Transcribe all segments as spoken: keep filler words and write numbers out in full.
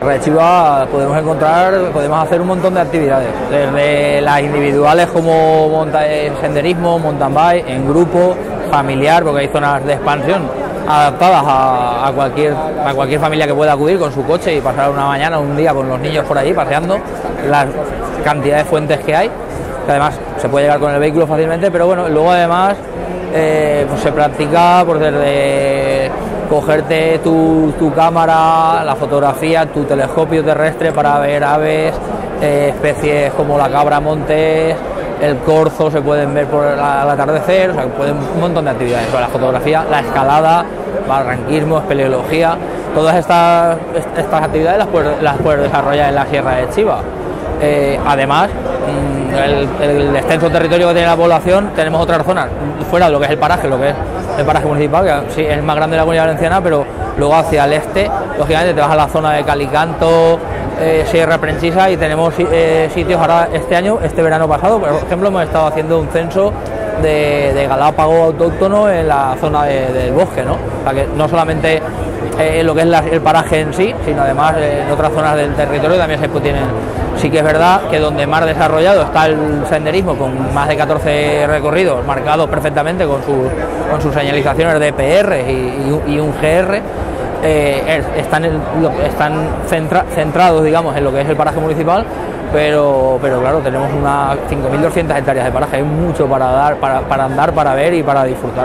En Red Chiva podemos encontrar, podemos hacer un montón de actividades, desde las individuales como monta senderismo, mountain bike, en grupo, familiar, porque hay zonas de expansión adaptadas a, a, cualquier, a cualquier familia que pueda acudir con su coche y pasar una mañana, un día con los niños por ahí paseando, las cantidades de fuentes que hay, que además se puede llegar con el vehículo fácilmente, pero bueno, luego además eh, pues se practica por desde cogerte tu, tu cámara, la fotografía, tu telescopio terrestre para ver aves, eh, especies como la cabra montés, el corzo, se pueden ver por la, al atardecer, o sea, pueden, un montón de actividades, la fotografía, la escalada, barranquismo, espeleología, todas estas, estas actividades las puedes, las puedes desarrollar en la Sierra de Chiva. Eh, además, el, el extenso territorio que tiene la población, tenemos otras zonas fuera de lo que es el paraje, lo que es el paraje municipal, que sí es más grande de la Comunidad Valenciana, pero luego hacia el este, lógicamente te vas a la zona de Calicanto, eh, Sierra Prenchisa, y tenemos eh, sitios ahora este año, este verano pasado, por ejemplo, hemos estado haciendo un censo de, de galápago autóctono en la zona de, del bosque, ¿no? O sea, que no solamente eh, lo que es la, el paraje en sí, sino además eh, en otras zonas del territorio también se tienen. Sí que es verdad que donde más desarrollado está el senderismo, con más de catorce recorridos marcados perfectamente con, su, con sus señalizaciones de P R y, y, y un G R, eh, están, en, están centra, centrados, digamos, en lo que es el paraje municipal, pero, pero claro, tenemos unas cinco mil doscientas hectáreas de paraje, hay mucho para dar, para, para andar, para ver y para disfrutar.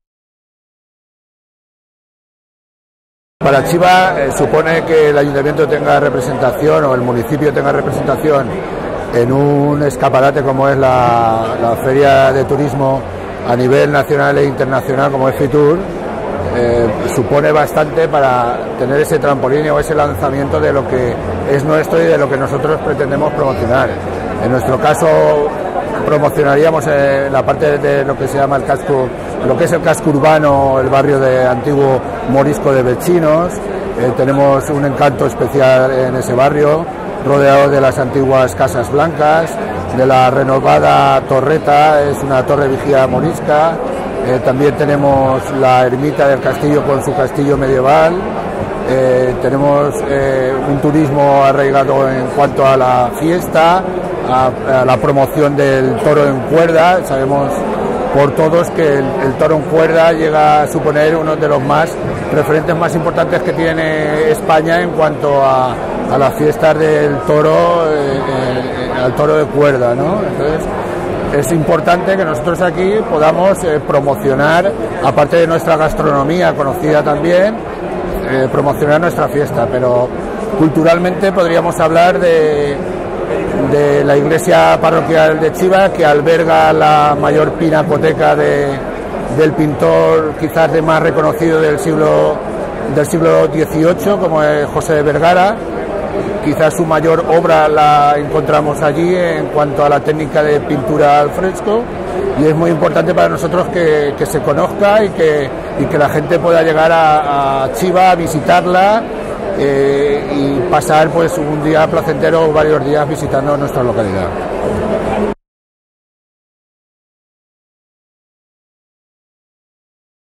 Para Chiva eh, supone que el ayuntamiento tenga representación o el municipio tenga representación en un escaparate como es la, la Feria de Turismo a nivel nacional e internacional como es Fitur, eh, supone bastante para tener ese trampolín o ese lanzamiento de lo que es nuestro y de lo que nosotros pretendemos promocionar. En nuestro caso promocionaríamos eh, la parte de lo que se llama el casco, lo que es el casco urbano, el barrio de antiguo morisco de Vecinos. Eh, tenemos un encanto especial en ese barrio, rodeado de las antiguas casas blancas, de la renovada torreta, es una torre vigía morisca. Eh, también tenemos la ermita del castillo con su castillo medieval. Eh, tenemos eh, un turismo arraigado en cuanto a la fiesta, a, a la promoción del toro en cuerda. Sabemos por todos que el, el toro en cuerda llega a suponer uno de los más referentes más importantes que tiene España en cuanto a, a las fiestas del toro, eh, eh, al toro de cuerda, ¿no? Entonces es importante que nosotros aquí podamos eh, promocionar, aparte de nuestra gastronomía conocida también, eh, promocionar nuestra fiesta, pero culturalmente podríamos hablar de de la iglesia parroquial de Chiva, que alberga la mayor pinacoteca de, del pintor quizás de más reconocido del siglo del siglo dieciocho, como es José de Vergara. Quizás su mayor obra la encontramos allí en cuanto a la técnica de pintura al fresco, y es muy importante para nosotros que, que se conozca y que, y que la gente pueda llegar a, a Chiva a visitarla, Eh, y pasar pues un día placentero o varios días visitando nuestra localidad.